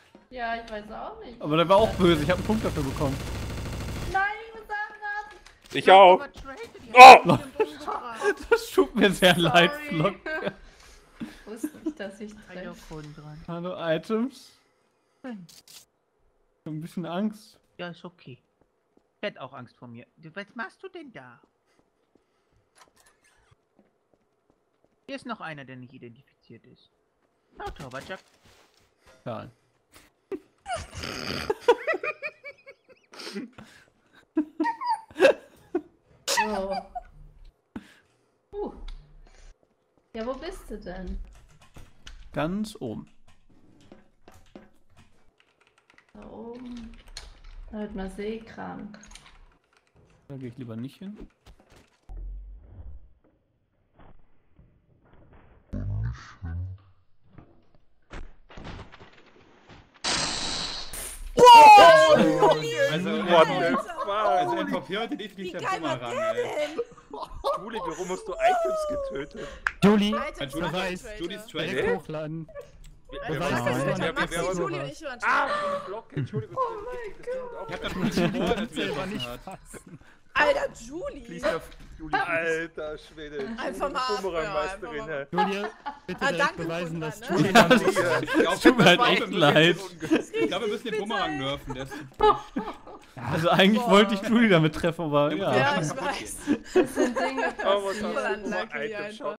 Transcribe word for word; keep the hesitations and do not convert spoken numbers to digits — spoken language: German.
Ja, ich weiß auch nicht. Aber der war auch böse, ich habe einen Punkt dafür bekommen. Nein, ich muss sagen, Ich auch. Oh! Das tut mir sehr Sorry. leid, Flock. Ich wusste nicht, dass ich treffe. dran. Hallo, Items. Hm. Ich hab ein bisschen Angst. Ja, ist okay. Ich hätte auch Angst vor mir. Du, was machst du denn da? Hier ist noch einer, der nicht identifiziert ist. Oh, Torwart-Jack. Ja. So. Uh. Ja, wo bist du denn? Ganz oben. Da oben. Da wird man seekrank. Da gehe ich lieber nicht hin. Also, What the fuck? also M V P heute definitiv der geil war Bumerang, der ey. denn? Juli, warum hast du Items getötet? Juli, Items Judy- Beweis. Traitor. Judy's direkt Traitor. hochladen. Wer Beweis, war dass das? du Wer- ein wer- Maxi, wer war Juli das? und ich waren Ah, Block, Entschuldigung. Ich hab grad ein bisschen Humor, dass wir Selber geschossen nicht hat. fassen. Alter, Julie! Please, auf Juli. Alter Schwede. Einfach mal ab, Bumerangmeisterin, ja, hä? Julia, bitte Ah, direkt danke, beweisen, Wunder, dass ne? Juli Ja, dann ja. Ich glaub, tut mir halt das war echt auch ein leid. bisschen- Ich glaube, wir müssen den Bumerang nerven. Der ist Also eigentlich Boah. wollte ich Juli damit treffen, aber Ja, ja. Ja, ich weiß. Das sind Dinge Oh, was passiert. hast du? Unlucky Item einfach. Shop.